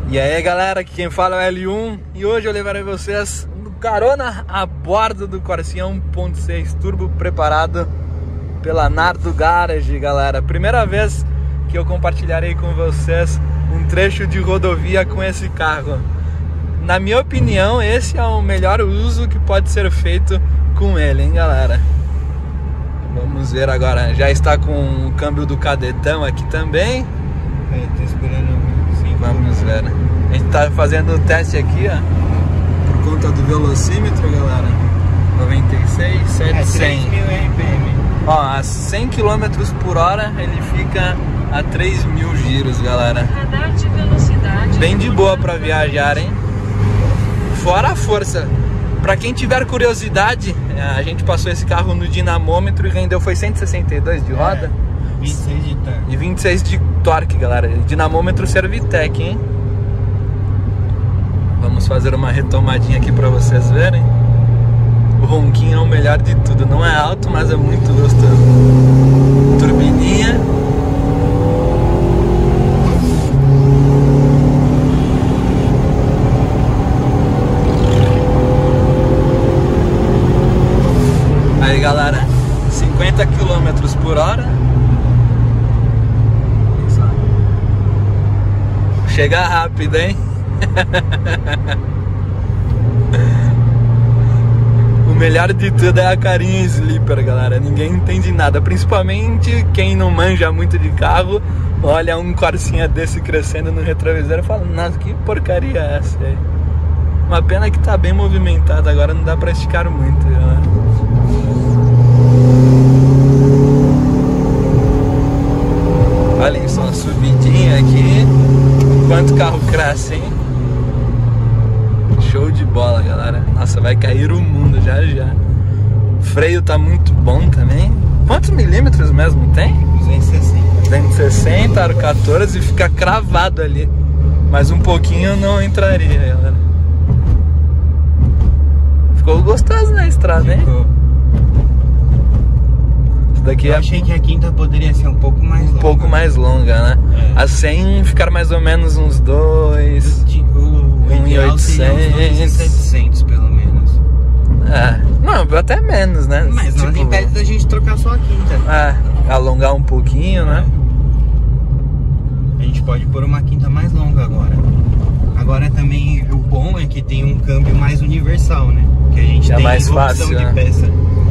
E aí galera, aqui quem fala é o L1 e hoje eu levarei vocês carona a bordo do Corsinha 1.6 Turbo preparado pela Nardo Garage, galera. Primeira vez que eu compartilharei com vocês um trecho de rodovia com esse carro. Na minha opinião, esse é o melhor uso que pode ser feito com ele, hein, galera? Vamos ver agora, já está com o câmbio do cadetão aqui também. Tô esperando. Sim, vamos ver. A gente tá fazendo o teste aqui, ó, por conta do velocímetro, galera. 96, 700. 3.000 RPM. Ó, a 100 km por hora ele fica a 3.000 giros, galera. Radar de velocidade. Bem de boa pra viajar, hein? Fora a força. Pra quem tiver curiosidade, a gente passou esse carro no dinamômetro e rendeu foi 162 de roda. 26 de torque. E 26 de torque, galera. Dinamômetro Servitec, hein? Vamos fazer uma retomadinha aqui pra vocês verem. O ronquinho é o melhor de tudo. Não é alto, mas é muito gostoso. Turbininha. Aí galera, 50 km por hora. Chega rápido, hein? O melhor de tudo é a carinha sleeper, galera. Ninguém entende nada, principalmente quem não manja muito de carro. Olha um Corsinha desse crescendo no retrovisor e fala: nossa, que porcaria é essa aí? Uma pena que tá bem movimentado, agora não dá pra esticar muito, galera. Olhem só a subidinha aqui. Quanto o carro cresce, hein? Show de bola, galera. Nossa, vai cair o mundo já já. O freio tá muito bom também. Quantos milímetros mesmo tem? 260. 260, aro 14 e fica cravado ali. Mas um pouquinho não entraria, galera. Ficou gostoso na estrada, hein? Ficou. Daqui Eu achei que a quinta poderia ser um pouco mais longa. Um pouco mais longa, né? É. A 100 ficar mais ou menos uns 2... O ideal seria uns 2.700 pelo menos. É, não, até menos, né? Mas não impede da gente trocar só a quinta. É, alongar um pouquinho, né? A gente pode pôr uma quinta mais longa agora. Agora também o bom é que tem um câmbio mais universal, né? Que a gente tem mais opção fácil, de né? peça.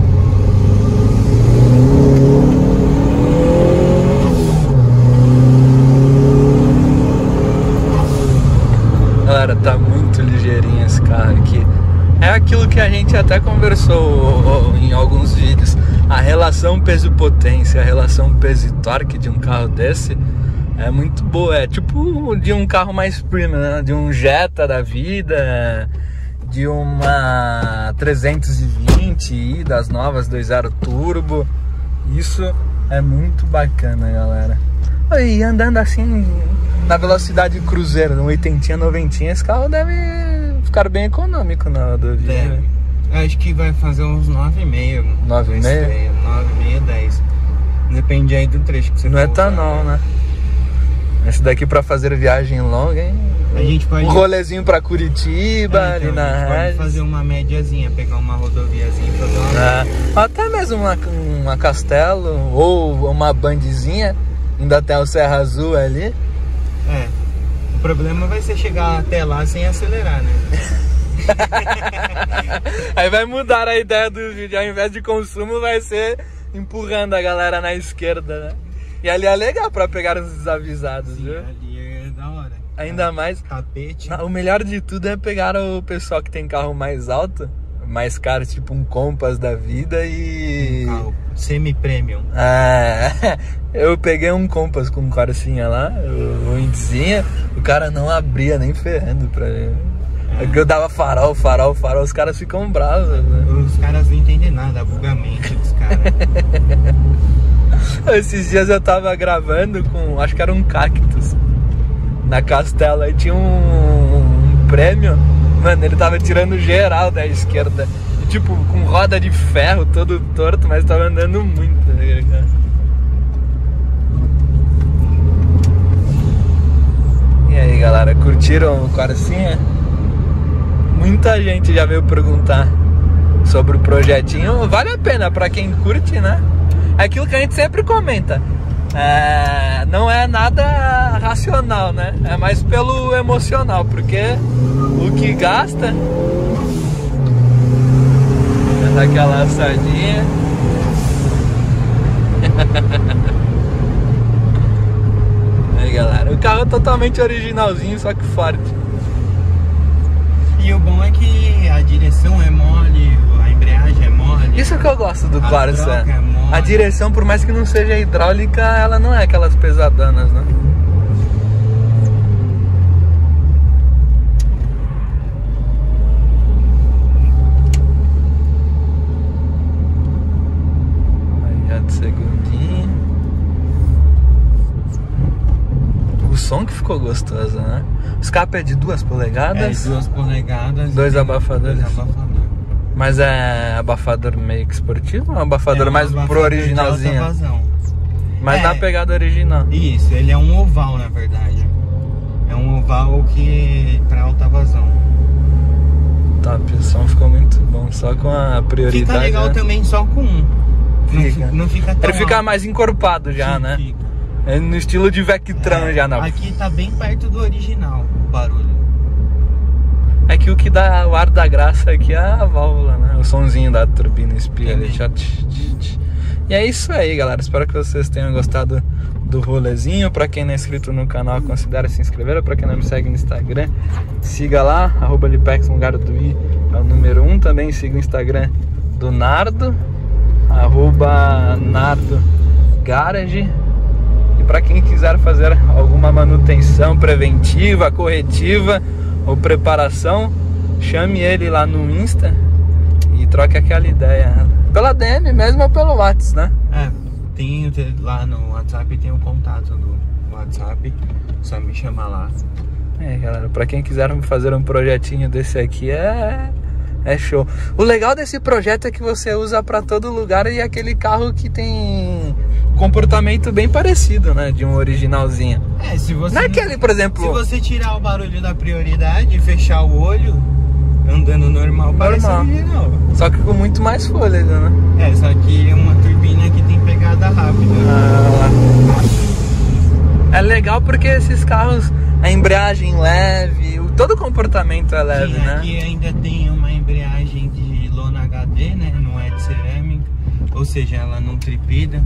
Galera, tá muito ligeirinho esse carro aqui. É aquilo que a gente até conversou em alguns vídeos. A relação peso-potência, a relação peso e torque de um carro desse é muito boa. É tipo de um carro mais premium, né? De um Jetta da vida, de uma 320i das novas 2.0 turbo. Isso é muito bacana, galera. E andando assim na velocidade cruzeiro, no 80, 90, esse carro deve ficar bem econômico na rodovia. Deve. Acho que vai fazer uns 9,5. 9,5? 9,5, 10. Depende aí do trecho que você No for etanol, usar, né? Esse daqui pra fazer viagem longa, hein? A gente pode... Um rolezinho pra Curitiba, ali na a gente pode Regis. fazer uma médiazinha, pegar uma rodoviazinha e fazer uma... Até mesmo uma Castelo ou uma bandezinha, indo até o Serra Azul ali. É, o problema vai ser chegar até lá sem acelerar, né? Aí vai mudar a ideia do vídeo, ao invés de consumo vai ser empurrando a galera na esquerda, né? E ali é legal pra pegar os desavisados, Sim, viu? ali é da hora. Ainda mais... Tapete. O melhor de tudo é pegar o pessoal que tem carro mais alto, mais caro, tipo um Compass da vida e... Um carro semi-premium. Eu peguei um Compass com um Corsinha lá, o Indizinha, o cara não abria nem ferrando pra mim. Eu dava farol, os caras ficam bravos, né? Os caras não entendem nada, bugamento dos caras. Esses dias eu tava gravando com, acho que era um Cactus, na Castela, e tinha um prêmio, mano, ele tava tirando geral da esquerda, e, tipo, com roda de ferro, todo torto, mas tava andando muito, né, cara? E aí, galera? galera, curtiram o Corsinha? Muita gente já veio perguntar sobre o projetinho. Vale a pena pra quem curte, né? É aquilo que a gente sempre comenta. Não é nada racional, né? É mais pelo emocional, porque o que gasta é daquela assadinha. Aí, galera, o carro é totalmente originalzinho, só que forte. E o bom é que a direção é mole, a embreagem é mole. Isso que eu gosto do Corsa. É mole. A direção, por mais que não seja hidráulica, ela não é aquelas pesadanas, né? Aí já de segundinho. O som que ficou gostoso, né? O escape é de 2 polegadas. É, 2 polegadas. 2 abafadores. 2 abafadores. Mas é abafador meio que esportivo ou é um abafador mais pro originalzinho? Mas na pegada original. Isso, ele é um oval na verdade. É um oval que pra alta vazão. Top, o som ficou muito bom, só com a prioridade. Fica legal, né? Também só com um. Fica. Não fica tão Ele fica alto. mais encorpado já, Sim, né? Fica. É no estilo de Vectran já, não. Aqui tá bem perto do original o barulho. É que o que dá o ar da graça aqui é a válvula, né? O sonzinho da turbina espia ali. E é isso aí, galera. Espero que vocês tenham gostado do rolezinho. Pra quem não é inscrito no canal, considere se inscrever. Pra quem não me segue no Instagram, siga lá, @Lipex Mugarutuí, é o número 1. Também siga o Instagram do Nardo, @NardoGarage. E pra quem quiser fazer alguma manutenção preventiva, corretiva ou preparação, chame ele lá no Insta e troque aquela ideia. Pela DM mesmo ou pelo WhatsApp, né? Tem lá no WhatsApp, tem o contato do WhatsApp, só me chamar lá. Galera, pra quem quiser fazer um projetinho desse aqui é show. O legal desse projeto é que você usa pra todo lugar e é aquele carro que tem comportamento bem parecido, né? De um originalzinho. Se você não é aquele, por exemplo... Se você tirar o barulho da prioridade e fechar o olho, andando normal, parece original. Só que com muito mais fôlego, né? Só que é uma turbina que tem pegada rápida. É legal porque esses carros, a embreagem leve, todo o comportamento é leve, sim, né? Aqui ainda tem uma embreagem de lona HD, né? Não é de cerâmica, ou seja, ela não tripida.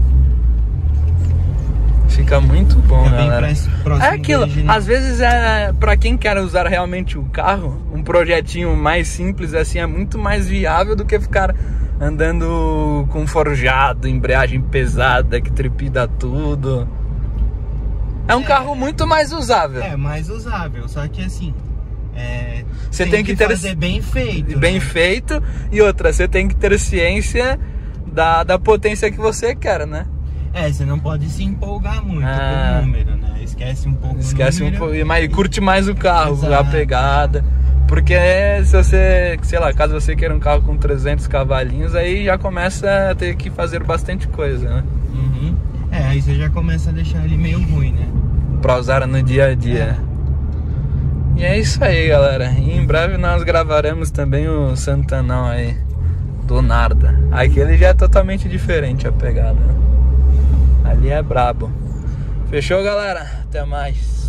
Fica muito bom, galera. É aquilo, às vezes pra quem quer usar realmente o carro, um projetinho mais simples assim é muito mais viável do que ficar andando com forjado, embreagem pesada que tripida tudo. É um carro muito mais usável. Mais usável, só que assim, você tem que ter fazer bem feito. Bem feito, e outra, você tem que ter ciência da potência que você quer, né? Você não pode se empolgar muito com o número, né? Esquece um pouco um pouco, mas curte mais o carro, exato, a pegada. Porque se você, sei lá, caso você queira um carro com 300 cavalinhos, aí já começa a ter que fazer bastante coisa, né? Uhum. Aí você já começa a deixar ele meio ruim, né? Pra usar no dia a dia. E é isso aí, galera. E em breve nós gravaremos também o Santanão aí, do Narda. Aquele já é totalmente diferente a pegada. Ali é brabo. Fechou, galera? Até mais.